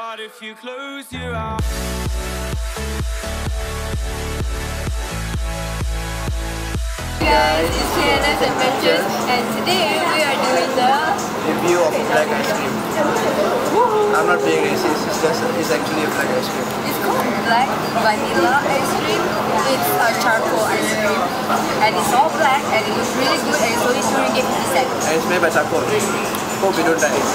heart if you close your eyes. Guys, it's KNS Adventures, and today we are doing the review of black ice cream. I'm not being racist, it's actually a black ice cream. It's called black vanilla ice cream. It's a charcoal ice cream, and it's all black, and it looks really good, and it's only 2.50 cents. And it's made by charcoal. Hope you don't die.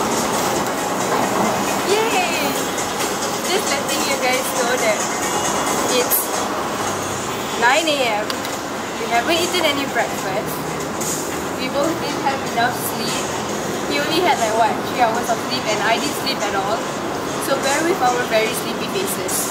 Yay! Just letting you guys know that it's 9 AM. We haven't eaten any breakfast. We both didn't have enough sleep. He only had like what, 3 hours of sleep, and I didn't sleep at all. So bear with our very sleepy faces.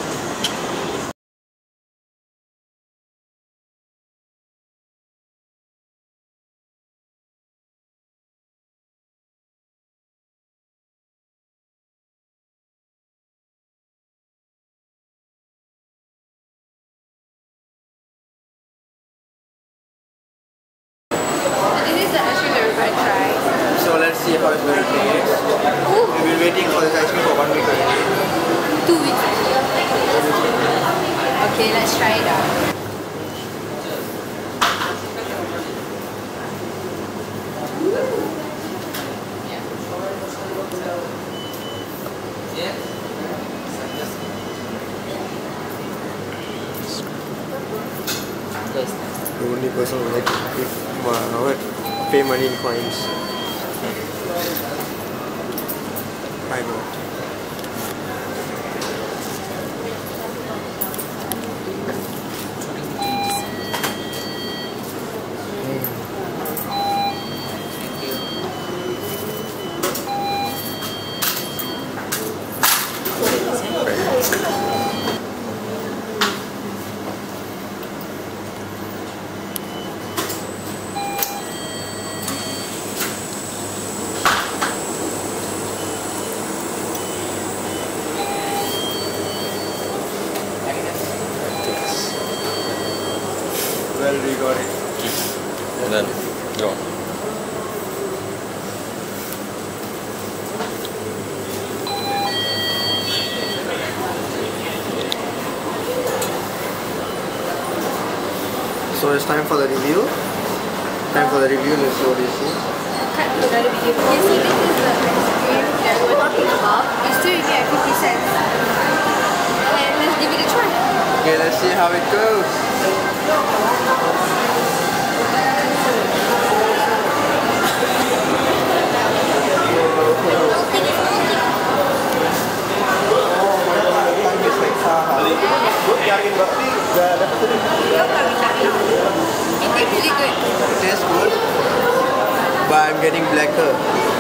So let's see how it's going to taste. We've been waiting for this ice cream for 1 week already. 2 weeks. Okay, let's try it out. The only person who like to pay money in coins. I know. Well, we got it. And then go. So it's time for the review. Let's see what you see. Cut to another video. You see, this is the ice cream that we're talking about. It's still at 50 cents. And let's give it a try. Okay, let's see how it goes. It tastes really good. It tastes good, but I'm getting blacker.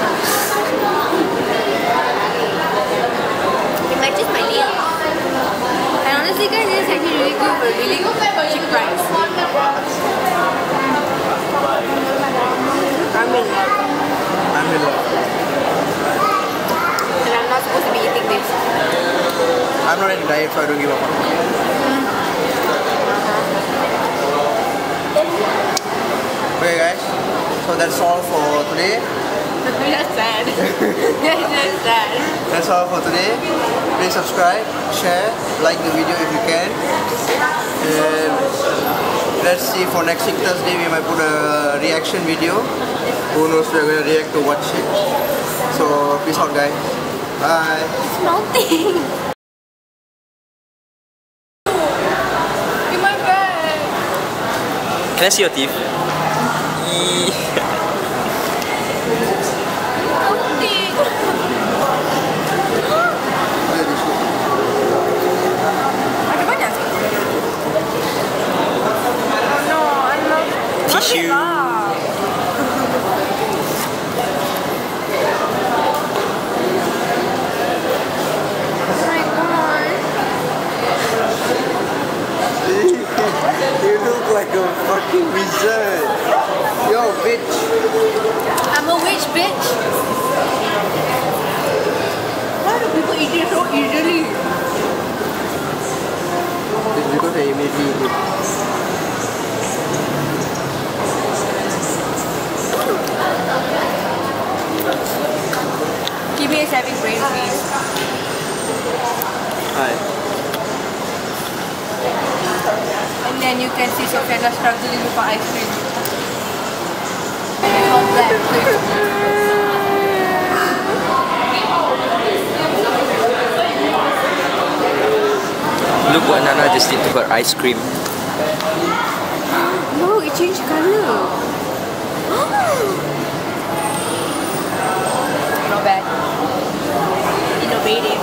It matches my nails. And honestly guys, this is actually really good for really cheap price. I'm in love. I'm in love. And I'm not supposed to be eating this. I'm not in a diet, so I don't give a fuck. Okay guys, so that's all for today. That's sad. That's sad. That's all for today. Please subscribe, share, like the video if you can. And let's see, for next week Thursday we might put a reaction video. Who knows, we're going to react to what shit. So peace out guys. Bye. It's melting. In my bag. Can I see your teeth? Tissue. You look like a fucking wizard. Yo, bitch. I'm a witch, bitch. Why do people eat it so easily? It's because I made me eat it. Give me a saving brain, please. Hi. And then you can see Sofiana struggling with her ice cream. And how black Look what Nana just did to her ice cream. No, it changed colour. Not bad. Innovative.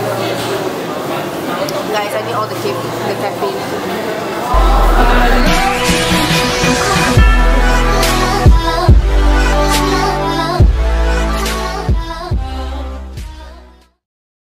Guys, I need all the caffeine.